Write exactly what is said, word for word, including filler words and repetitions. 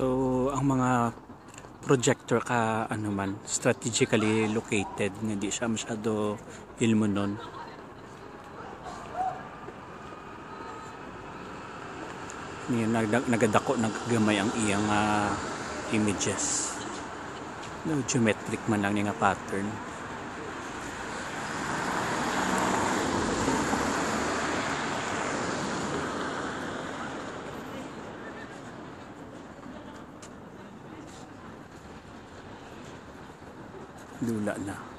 So, ang mga projector ka ano man, strategically located, hindi siya masyado ilmunon. Ni nag nagadako naggamay ang iyang uh, images. No, geometric man lang nga pattern. Lula na.